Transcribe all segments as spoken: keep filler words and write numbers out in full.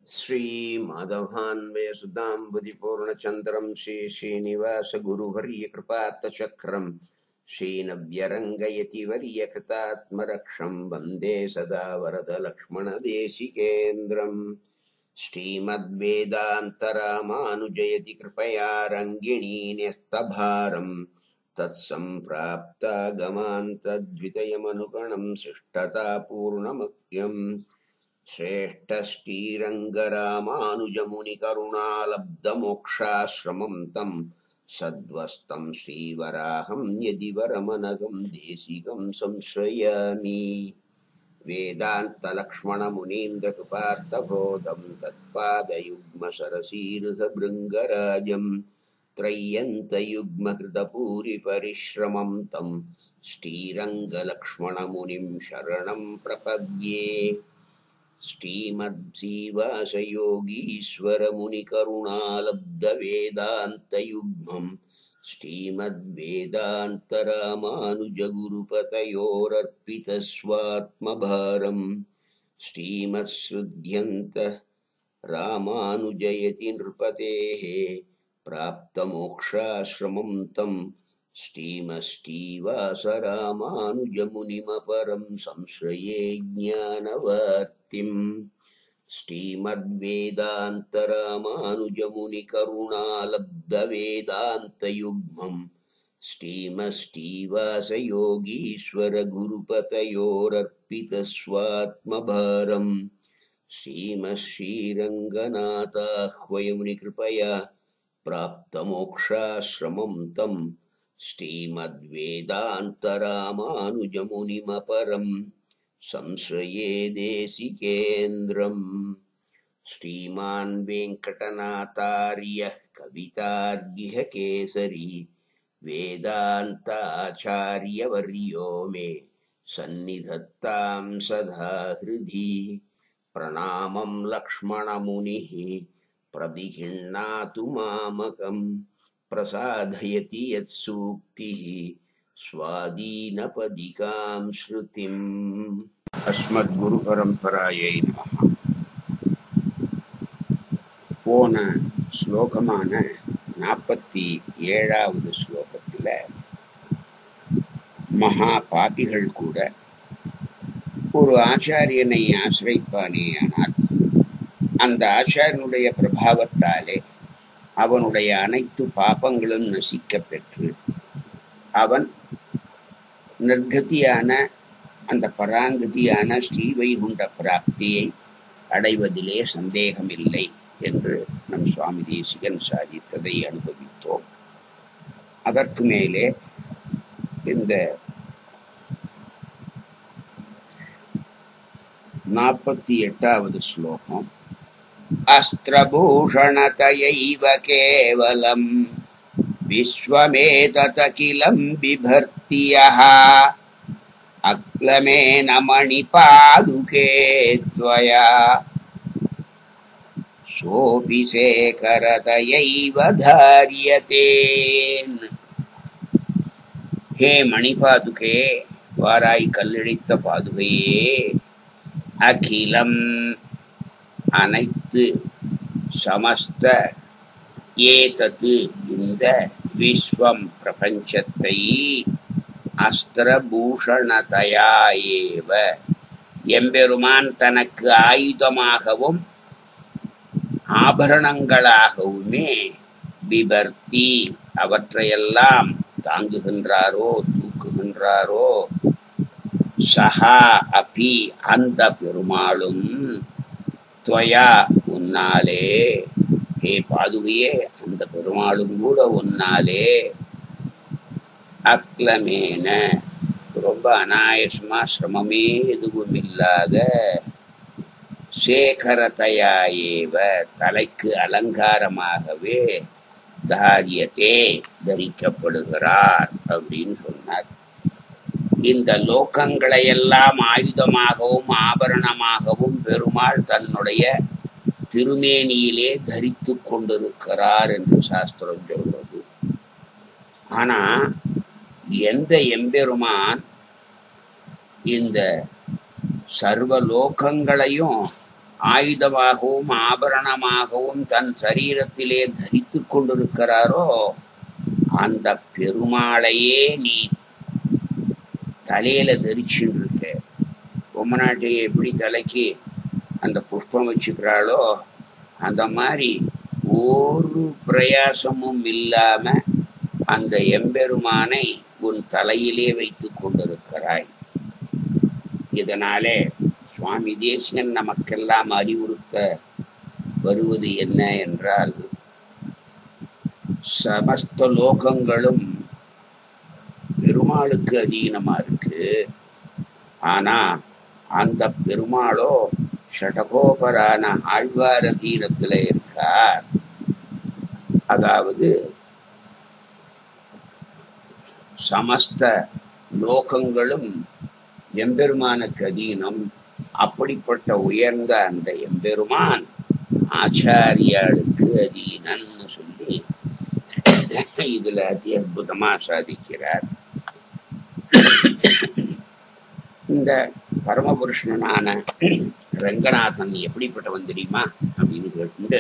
श्रीमाधवान्वयसुधाम्बुधिपूर्णचन्द्रं श्रीश्रीनिवासगुरुवर्यकृपात्तचक्रं श्रीनव्यरङ्गयतिवर्यकृतात्मरक्षं वन्दे सदा वरदलक्ष्मणदेशिकेन्द्रम् श्रीमद्वेदान्तरामानुजयति कृपया रङ्गिणी न्यस्तभारम् तत्सम्प्राप्तागमान्तद्वितयमनुगणं शिष्टतापूर्णमत्यम् श्रेष्ठश्रीरङ्गरामानुजमुनिकरुणालब्धमोक्षाश्रमं तं सद्वस्तं श्रीवराहं यदि वरमनघं देशिकं संश्रयामि वेदान्तलक्ष्मणमुनीन्द्रकृपात्तबोधं तत्पादयुग्मसरसीरुधभृङ्गराजं त्रय्यन्तयुग्मकृतपूरिपरिश्रमं तं श्रीरङ्गलक्ष्मणमुनिं शरणं प्रपद्ये श्रीमद्जीवासयोगीश्वरमुनिकरुणालब्धवेदान्तयुग्मं श्रीमद्वेदान्तरामानुजगुरुपतयोरर्पितस्वात्मभारं श्रीमत्सृध्यन्त रामानुजयति नृपतेः प्राप्तमोक्षाश्रमं तं श्रीमश्रीवासरामानुजमुनिमपरं संश्रये ज्ञानवर्तिम् श्रीमद्वेदान्तरामानुजमुनिकरुणालब्धवेदान्तयुग्मं श्रीमश्रीवासयोगीश्वरगुरुपतयोरर्पितस्वात्मभारम् श्रीमश्रीरङ्गनाथाह्वयमुनिकृपया प्राप्तमोक्षाश्रमं तं श्रीमद्वेदान्तरामानुजमुनिमपरं संश्रये देशिकेन्द्रम् श्रीमान् वेङ्कटनाथार्यः कवितार्गिह केसरी वेदान्ताचार्यवर्यो मे सन्निधत्तां सदा हृदि प्रणामं लक्ष्मणमुनिः प्रदिहिण्णातु मामकं प्रसादयति यत्सूक्तिः स्वादीनपदिकां श्रुतिम् अस्मद्गुरुपरम्परायै नमः. போன ஸ்லோகமான நாற்பத்தி ஏழாவது ஸ்லோகத்தில் மகா பாபிகள் கூட ஒரு ஆச்சாரியனை ஆசிரிப்பானேயானால் அந்த ஆச்சாரியனுடைய பிரபாவத்தாலே அவனுடைய அனைத்து பாபங்களும் நசிக்க பெற்று அவன் நிர்கதியான அந்த பராங்கதியான ஸ்ரீவைகுண்ட பிராப்தியை அடைவதிலே சந்தேகமில்லை என்று நம் சுவாமி தேசிகன் சாதித்ததை அனுபவித்தோம். அதற்கு மேலே இந்த நாற்பத்தி எட்டாவது ஸ்லோகம் அஸ்திரபூஷணதயைவ கேவலம் விஸ்வமேததகிலம் பிபர்த்தியஹ அக்லமேன மணிபாதுகே த்வயா சோபி சேகரதயைவ தாரியதே. ஹே மணிபாதுகே, வாராய் கல்லெழித்த பாதுகையே, அகிலம் அனைத்து, சமஸ்த, ஏதத்து இந்த விஸ்வம் பிரபஞ்சத்தை, அஸ்திரபூஷணதயா ஏவ எம்பெருமான் தனக்கு ஆயுதமாகவும் ஆபரணங்களாகவுமே பிபர்த்தி அவற்றையெல்லாம் தாங்குகின்றாரோ தூக்குகின்றாரோ, சஹா அபி அந்த பெருமாளும், துவயா உன்னாலே, ஹே பாதுகையே அந்த பெருமாளும் கூட உன்னாலே, அக்லமேன ரொம்ப அநாயசமா சிரமமே எதுவும் இல்லாத, சேகரதயா ஏவ தலைக்கு அலங்காரமாகவே, தாரியத்தே தரிக்கப்படுகிறார் அப்படின்னு சொன்னார். இந்த லோகங்களை எல்லாம் ஆயுதமாகவும் ஆபரணமாகவும் பெருமாள் தன்னுடைய திருமேனியிலே தரித்து கொண்டிருக்கிறார் என்று சாஸ்திரம் சொல்வது. ஆனா எந்த எம்பெருமான் இந்த சர்வ லோகங்களையும் ஆயுதமாகவும் ஆபரணமாகவும் தன் சரீரத்திலே தரித்து கொண்டிருக்கிறாரோ அந்த பெருமாளையே நீ தலையில தரிச்சுட்டு இருக்க. பொம்மநாட்டியை எப்படி தலைக்கு அந்த புஷ்பம் வச்சுக்கிறாளோ அந்த மாதிரி ஒரு பிரயாசமும் இல்லாம அந்த எம்பெருமானை உன் தலையிலே வைத்து கொண்டிருக்கிறாய். இதனாலே சுவாமி தேசிகன் நமக்கெல்லாம் அறிவுறுத்த வருவது என்ன என்றால், சமஸ்த லோகங்களும் பெருமாளுக்கு அதீனமா இருக்கு. ஆனா அந்த பெருமாளோ ஷடகோபரான ஆழ்வார தீரத்துல இருக்கார். அதாவது சமஸ்த லோகங்களும் எம்பெருமானுக்கு அதீனம். அப்படிப்பட்ட உயர்ந்த அந்த எம்பெருமான் ஆச்சாரியாளுக்கு அதீனன்னு சொல்லி இதுல அதி அற்புதமா சாதிக்கிறார். இந்த பரமபுருஷனான ரங்கநாதன் எப்படிப்பட்டவன் தெரியுமா அப்படின்னு கேட்டு,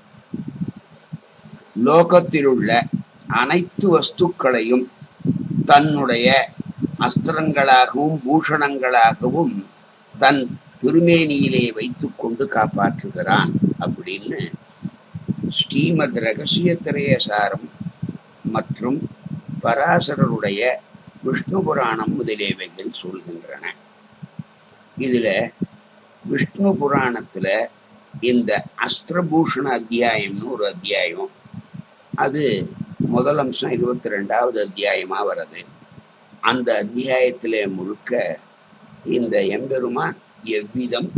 லோகத்தில் உள்ள அனைத்து வஸ்துக்களையும் தன்னுடைய அஸ்திரங்களாகவும் பூஷணங்களாகவும் தன் திருமேனியிலே வைத்து கொண்டு காப்பாற்றுகிறான் அப்படின்னு ஸ்ரீமத் ரகசியத்திரயசாரம் மற்றும் பராசரருடைய விஷ்ணு புராணம் முதலியவைகள் சொல்கின்றன. இதுல விஷ்ணு புராணத்துல இந்த அஸ்திரபூஷண அத்தியாயம்னு ஒரு அத்தியாயம், அது முதல் அம்சம் இருபத்தி ரெண்டாவது அத்தியாயமா வருது. அந்த அத்தியாயத்திலே முழுக்க இந்த எம்பெருமான் எவ்விதம்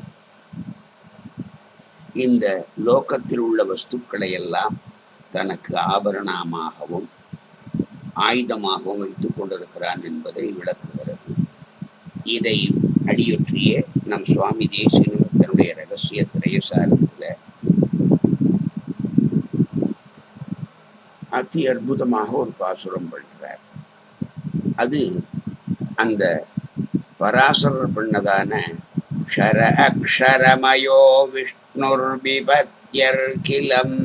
இந்த லோகத்தில் உள்ள வஸ்துக்களை எல்லாம் தனக்கு ஆபரணமாகவும் ஆயுதமாகவும் வைத்துக் கொண்டிருக்கிறான் என்பதை விளக்குகிறது. இதை அடியொற்றியே நம் சுவாமி தேசிகனும் தன்னுடைய ரகசிய திரயசாரத்துல அதி அற்புதமாக ஒரு பாசுரம் பண்றார். அது அந்த பராசரர் பண்ணதான க்ஷர அக்ஷரமயோ விஷ்ணுர் விபத்யர்கிலம்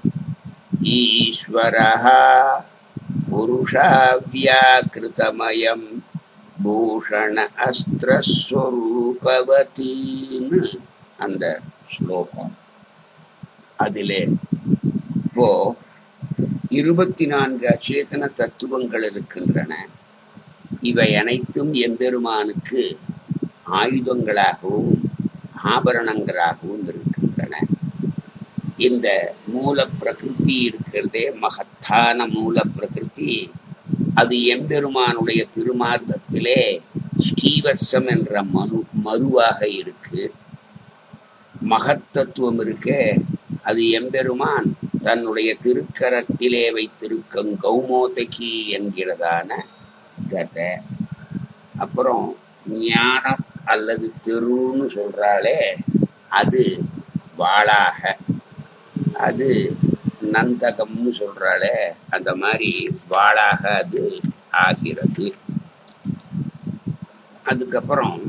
ஈஸ்வரஹ புருஷாவ்யாக்ருதமயம் பூஷண அஸ்திரஸ்வரூபவதீன்னு அந்த ஸ்லோகம். அதிலே இப்போ இருபத்தி நான்கு அச்சேதன தத்துவங்கள் இருக்கின்றன. இவை அனைத்தும் எம்பெருமானுக்கு ஆயுதங்களாகவும் ஆபரணங்களாகவும் இருக்கின்றன. இந்த மூல பிரகிருதி இருக்கிறதே, மகத்தான மூல பிரகிருதி, அது எம்பெருமானுடைய திருமார்க்கத்திலே ஸ்ரீவத்சம் என்ற மனு மருவாக இருக்கு. மகத்தத்துவம் இருக்க அது எம்பெருமான் தன்னுடைய திருக்கரத்திலே வைத்திருக்கும் கௌமோதகி என்கிறதான கதை. அப்புறம் ஞானம் அல்லது தெருன்னு சொல்றாளே, அது வாளாக, அது நந்தகம்னு சொல்றாளே, அந்த மாதிரி வாளாக அது ஆகிறது. அதுக்கப்புறம்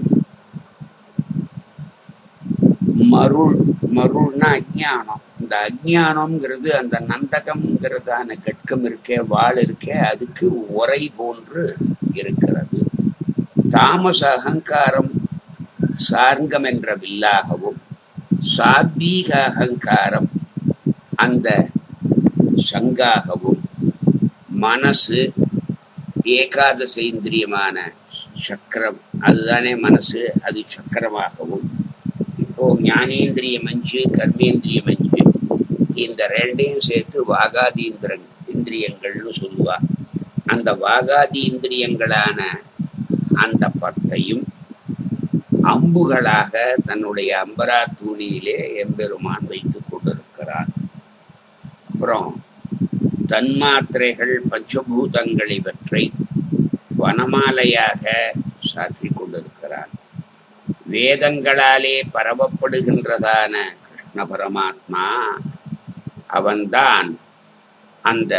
மருள், மருள்னா அஜ்ஞானம். இந்த அஜ்ஞானம்ங்கிறது அந்த நந்தகம்ங்கிறதான கட்கம் இருக்கே, வாள் இருக்கே, அதுக்கு உரை போன்று இருக்கிறது. தாமச அகங்காரம் சார்கம் என்ற வில்லாகவும், சாத்வீக அகங்காரம் அந்த சங்காகவும், மனசு ஏகாதசேந்திரியமான சக்கரம், அதுதானே மனசு, அது சக்கரமாகவும், இப்போ ஞானேந்திரியம் அஞ்சு, கர்மேந்திரியம் அஞ்சு, இந்த ரெண்டையும் சேர்த்து வாகாதி இந்திர இந்திரியங்கள்னு சொல்லுவா. அந்த வாகாதி இந்திரியங்களான அந்த பத்தையும் அம்புகளாக தன்னுடைய அம்பரா தூணியிலே எம்பெருமான் வைத்துக் கொண்டிருக்கிறார். அப்புறம் தன்மாத்திரைகள் பஞ்சபூதங்கள் இவற்றை வனமாலையாக சாற்றிக் கொண்டிருக்கிறான். வேதங்களாலே பரவப்படுகின்றதான கிருஷ்ண பரமாத்மா அவன்தான் அந்த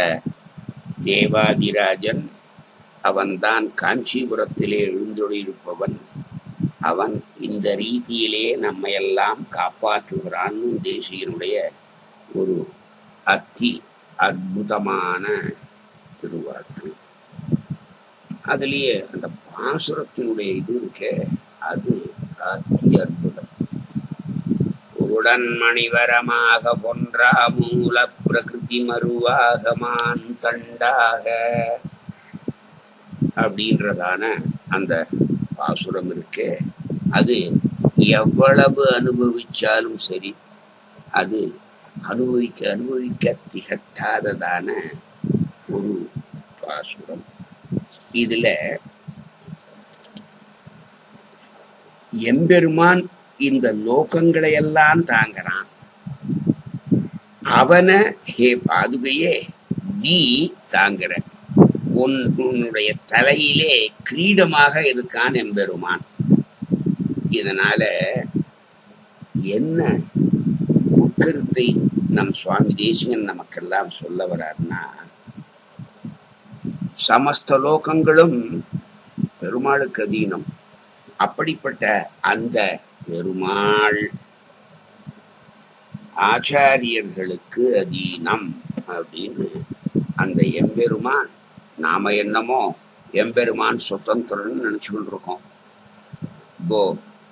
தேவாதிராஜன், அவன்தான் காஞ்சிபுரத்திலே எழுந்தொழியிருப்பவன், அவன் இந்த ரீதியிலே நம்மையெல்லாம் காப்பாற்றுகிறான்னு தேசியனுடைய ஒரு அத்தி அற்புதமான திருவாக்கு. அதுலேயே அந்த பாசுரத்தினுடைய இது இருக்க, அது அத்தி அற்புதம். உடன் மணிவரமாக பொன்றா மூல பிரகிருதி மருவாக மான் தண்டாக அப்படின்றதான அந்த பாசுரம் இருக்கு. அது எவ்வளவு அனுபவிச்சாலும் சரி, அது அனுபவிக்க அனுபவிக்க திகட்டாததான ஒரு பாசுரம். இதுல எம்பெருமான் இந்த லோகங்களை எல்லாம் தாங்கிறான். அவனை ஹே பாதுகையே நீ தாங்குற, உன் உன்னுடைய தலையிலே கிரீடமாக இருக்கான் எம்பெருமான். இதனால என்ன உட்கருத்தை நம் சுவாமி தேசிகன் நமக்கெல்லாம் சொல்ல வர்றாருன்னா, சமஸ்த லோகங்களும் பெருமாளுக்கு அதீனம். அப்படிப்பட்ட அந்த பெருமாள் ஆச்சாரியர்களுக்கு அதீனம் அப்படின்னு அந்த எம்பெருமான், நாம என்னமோ எம்பெருமான் சுதந்திரன்னு நினைச்சுக்கிட்டு இருக்கோம். இப்போ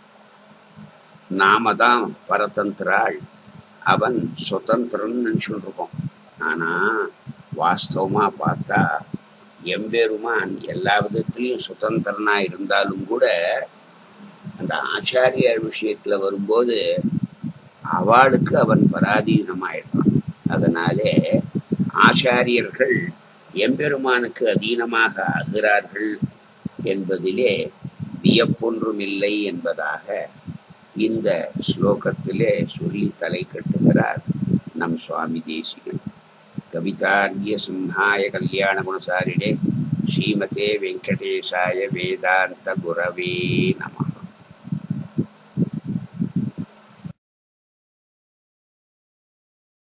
நாம தான் பரதந்திராள், அவன் சுதந்திரன்னு நினைச்சுக்கிட்டு இருக்கோம். ஆனா வாஸ்தவமா பார்த்தா எம்பெருமான் எல்லா விதத்திலையும் சுதந்திரனா இருந்தாலும் கூட அந்த ஆச்சாரியார் விஷயத்துல வரும்போது அவளுக்கு அவன் பராதீனமாயிடுறான். அதனாலே ஆச்சாரியர்கள் எம்பெருமானுக்கு அதீனமாக ஆகிறார்கள் என்பதிலே வியப்பொன்றும் இல்லை என்பதாக இந்த ஸ்லோகத்திலே சொல்லி தலை கட்டுகிறார் நம் சுவாமி தேசிகன். கவிதார்கிய சிம்ஹாய கல்யாண குணசாரிணே ஸ்ரீமதே வெங்கடேசாய வேதாந்த குரவே நமः.